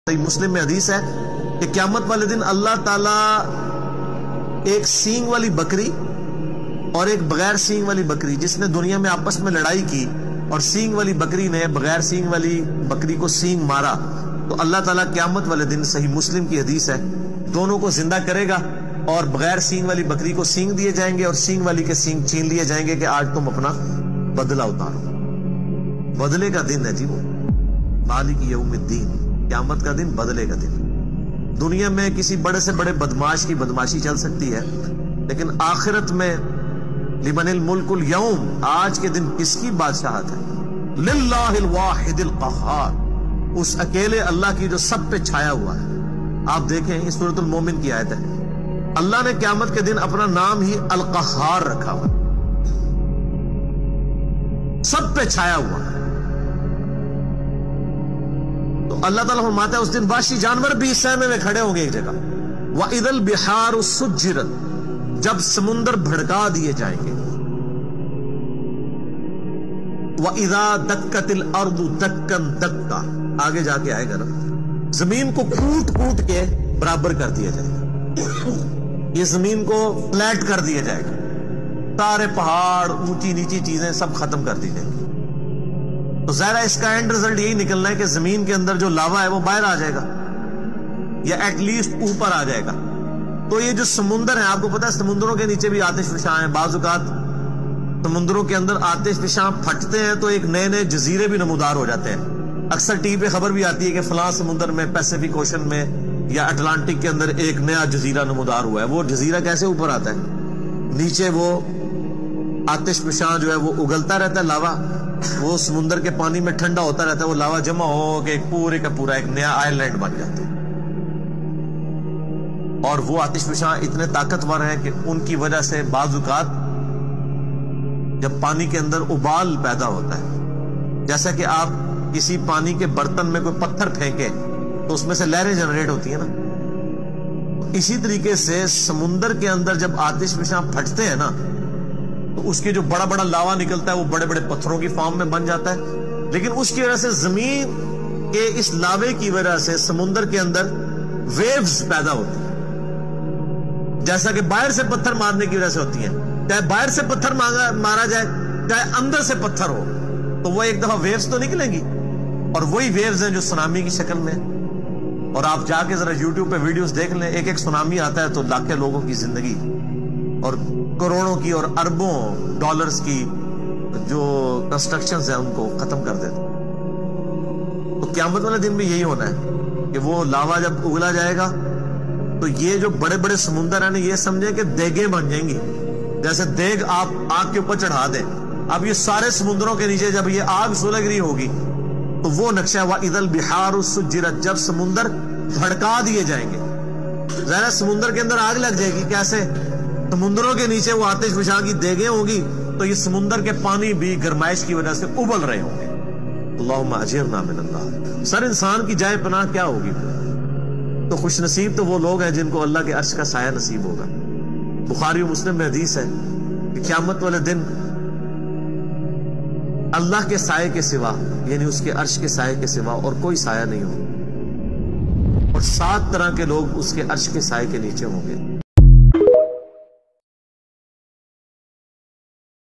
مسلم میں حدیث ہے کہ قیامت والے دن اللہ تعالیٰ ایک سینگ والی بکری اور ایک بغیر سینگ والی بکری، جس نے دنیا میں آپس میں لڑائی کی اور سینگ والی بکری نے بغیر سینگ والی بکری کو سینگ مارا، تو اللہ تعالیٰ قیامت والے دن، صحیح مسلم کی حدیث ہے، دونوں کو زندہ کرے گا اور بغیر سینگ والی بکری کو سینگ دیے جائیں گے اور سینگ والی کے سینگ چھین لیے جائیں گے کہ آج تم اپنا بدلہ اتارو۔ بدلے کا دن ہے جی، وہ مالک یوم الدین، قیامت کا دن، بدلے کا دن۔ دنیا میں کسی بڑے سے بڑے بدماش کی بدماشی چل سکتی ہے، لیکن آخرت میں لمن الملک اليوم، آج کے دن کس کی بادشاہت ہے؟ للہ الواحد القہار، اس اکیلے اللہ کی جو سب پہ چھایا ہوا ہے۔ آپ دیکھیں، یہ سورۃ المومن کی آیت ہے، اللہ نے قیامت کے دن اپنا نام ہی القہار رکھا ہوا، سب پہ چھایا ہوا ہے۔ تو اللہ تعالیٰ فرماتا ہے اس دن وحشی جانور بھی سہمے میں کھڑے ہوں گے ایک جگہ۔ وَإِذَا الْبِحَارُ سُجِّرَتْ، جب سمندر بھڑکا دیے جائیں گے۔ وَإِذَا دَكَّتِ الْأَرْضُ دَكًّا دَكًّا، آگے جا کے آئے گا نا، زمین کو کوٹ کوٹ کے برابر کر دیا جائے گا، یہ زمین کو فلیٹ کر دیا جائے گا، سارے پہاڑ، اونچی نیچی چیزیں سب ختم کر دی جائیں گی۔ تو ظاہر ہے اس کا اینڈ رزلٹ یہی نکلنا ہے کہ زمین کے اندر جو لاوا ہے وہ باہر آ جائے گا یا ایٹ لیسٹ اوپر آ جائے گا۔ تو یہ جو سمندر ہیں، آپ کو پتا ہے سمندروں کے نیچے بھی آتش فشاں ہیں، بعض اوقات سمندروں کے اندر آتش فشاں پھٹتے ہیں تو ایک نئے نئے جزیرے بھی نمودار ہو جاتے ہیں۔ اکثر ٹی وی پہ خبر بھی آتی ہے کہ فلاں سمندر میں، پیسیفک اوشن میں یا اٹلانٹک کے اندر ایک نیا جزیرہ نمودار ہوا ہے۔ وہ جزیرہ کیسے اوپر آتا ہے؟ نیچے وہ آتش فشاں جو ہے وہ اگلتا رہتا ہے، لاوا، وہ سمندر کے پانی میں ٹھنڈا ہوتا رہتا ہے، وہ لاوا جمع ہو کے ایک پورے کا پورا ایک نیا آئل لینڈ بن جاتا ہے۔ اور وہ آتش فشاں اتنے طاقتور ہیں کہ ان کی وجہ سے بعض اوقات جب پانی کے اندر ابال پیدا ہوتا ہے، جیسا کہ آپ کسی پانی کے برتن میں کوئی پتھر پھینکے تو اس میں سے لہریں جنریٹ ہوتی ہیں نا، اسی طریقے سے سمندر کے اندر جب آتش فشاں پھٹتے ہیں نا تو اس کے جو بڑا بڑا لاوا نکلتا ہے وہ بڑے بڑے پتھروں کی فارم میں بن جاتا ہے، لیکن اس کی وجہ سے زمین کے اس لاوے کی وجہ سے سمندر کے اندر ویوز پیدا ہوتی ہیں، جیسا کہ باہر سے پتھر مارنے کی وجہ سے ہوتی ہیں۔ چاہے باہر سے پتھر مارا جائے، چاہے اندر سے پتھر ہو، تو وہ ایک دفعہ ویوز تو نکلیں گی، اور وہی ویوز ہیں جو سونامی کی شکل میں۔ اور آپ جا کے ذرا یوٹیوب پہ ویڈیوز دیکھ لیں، ایک ایک سونامی آتا ہے تو لاکھوں لوگوں کی زندگی اور کروڑوں کی اور اربوں ڈالرز کی جو کنسٹرکشنز ہیں ان کو ختم کر دیتے۔ تو قیامت والے دن بھی یہی ہونا ہے کہ وہ لاوا جب اگلا جائے گا تو یہ جو بڑے بڑے سمندر ہیں نا، یہ سمجھیں کہ دیگیں بن جائیں گی، جیسے دیگ آپ آگ کے اوپر چڑھا دیں۔ اب یہ سارے سمندروں کے نیچے جب یہ آگ سلگ رہی ہوگی تو وہ نقشہ وَإِذَا الْبِحَارُ سُجِّرَتْ، جب سمندر بھڑکا دیے جائیں گے۔ ظاہر سمندر کے اندر آگ لگ جائے گی، کیسے؟ سمندروں کے نیچے وہ آتش فشاں کی دیگیں ہوں گی تو یہ سمندر کے پانی بھی گرمائش کی وجہ سے ابل رہے ہوں گے۔ اللہم اجرنا من النار۔ سر انسان کی جائے پناہ کیا ہوگی؟ تو خوش نصیب تو وہ لوگ ہیں جن کو اللہ کے عرش کا سایہ نصیب ہوگا۔ بخاری و مسلم میں حدیث ہے کہ قیامت والے دن اللہ کے سائے کے سوا، یعنی اس کے عرش کے سائے کے سوا اور کوئی سایہ نہیں ہوگا، اور 7 طرح کے لوگ اس کے عرش کے سائے کے نیچے ہوں گے۔